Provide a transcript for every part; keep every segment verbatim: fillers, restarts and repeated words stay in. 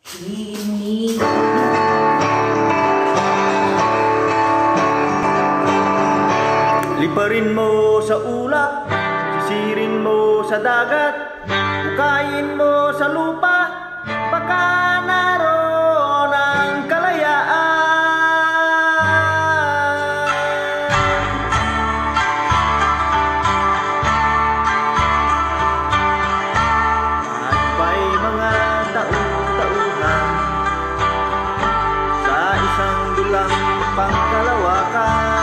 Ini Liparin mo sa ulap, sisirin mo sa dagat, hukayin mo sa lupa, baka naroon ang kalayaan. At ba'y mga taon-taunan sa isang dulang pangkalawakan,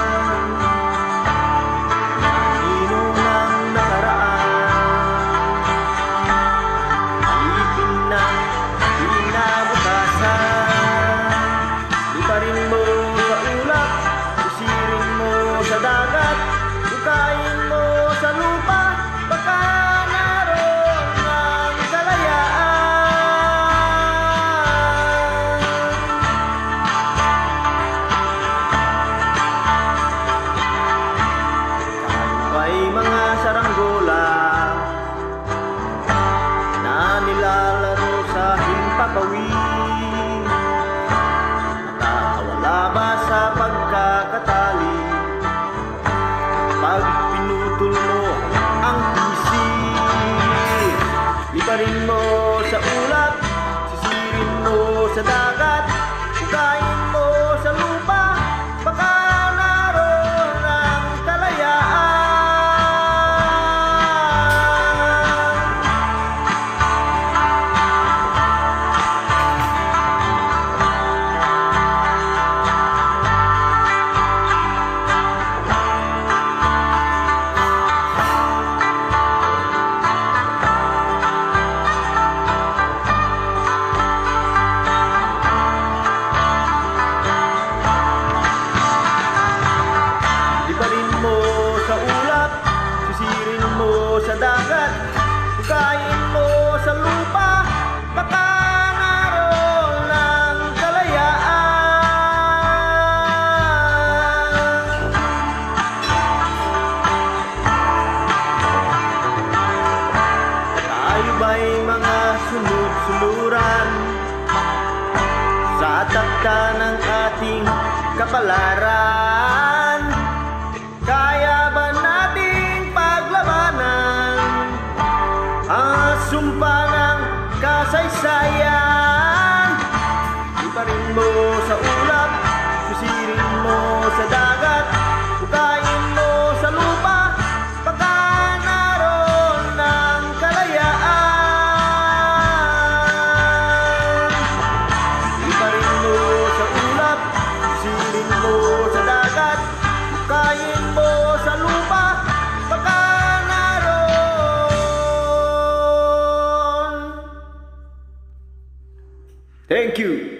sa dagat, hukayin mo sa lupa, baka naroon ang kalayaan. Kahit mga saranggola na nilalaro sa himpapawid, nakakawala ba sa pagkakatali pag pinutol mo ang isip? Liparin mo sa ulap, sisirin mo sa dagat, hukayin mo sa lupa, baka naroon ang kalayaan. Sa dagat, hukayin mo sa lupa, baka naroon ang kalayaan. Tayo ba'y mga sunod-suluran sa takda ng ating kapalaran? Kaya ba nating paglabanan ang sumpa ng kasaysayan? Liparin mo sa ulap, sisirin mo sa dagat, hukayin mo sa lupa, baka naroon ang kalayaan. Liparin mo sa ulap, sisirin mo sa dagat, hukayin mo sa lupa, baka naroon. Thank you.